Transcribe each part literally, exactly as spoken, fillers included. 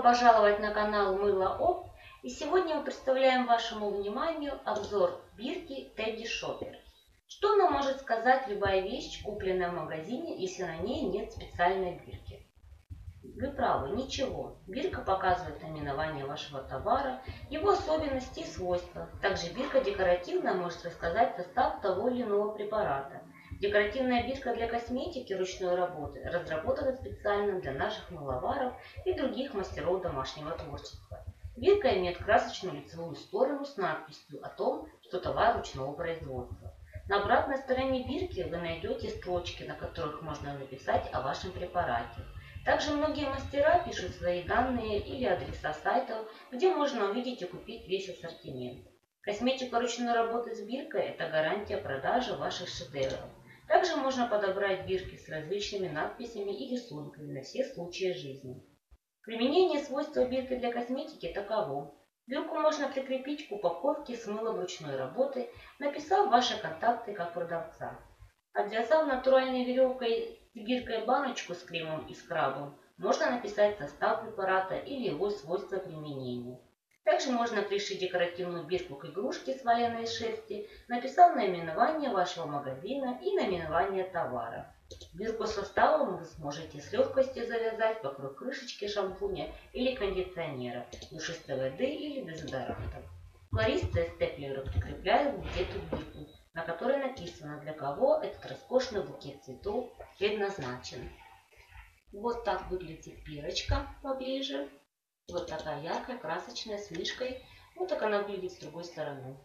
пожаловать на канал Мыло Оп. И сегодня мы представляем вашему вниманию обзор бирки Teddy Shopper. Что нам может сказать любая вещь, купленная в магазине, если на ней нет специальной бирки? Вы правы, ничего. Бирка показывает наименование вашего товара, его особенности и свойства. Также бирка декоративная может рассказать состав того или иного препарата. Декоративная бирка для косметики ручной работы разработана специально для наших мыловаров и других мастеров домашнего творчества. Бирка имеет красочную лицевую сторону с надписью о том, что товар ручного производства. На обратной стороне бирки вы найдете строчки, на которых можно написать о вашем препарате. Также многие мастера пишут свои данные или адреса сайтов, где можно увидеть и купить весь ассортимент. Косметика ручной работы с биркой – это гарантия продажи ваших шедевров. Также можно подобрать бирки с различными надписями и рисунками на все случаи жизни. Применение свойства бирки для косметики таково. Бирку можно прикрепить к упаковке с мылом ручной работы, написав ваши контакты как продавца. Обвязав натуральной веревкой с биркой баночку с кремом и скрабом, можно написать состав препарата или его свойства применения. Также можно пришить декоративную бирку к игрушке с валеной шерсти, написав наименование вашего магазина и наименование товара. Бирку с составом вы сможете с легкостью завязать вокруг крышечки шампуня или кондиционера, душистой воды или дезодоранта. Флористы и степлеры прикрепляют где-то бирку, на которой написано, для кого этот роскошный букет цветов предназначен. Вот так выглядит бирочка поближе. Вот такая яркая, красочная, с мишкой. Вот так она выглядит с другой стороны.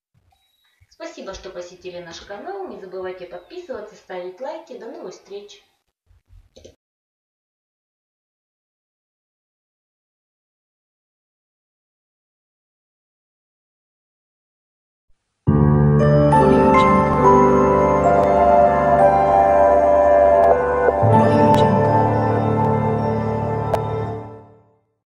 Спасибо, что посетили наш канал. Не забывайте подписываться, ставить лайки. До новых встреч!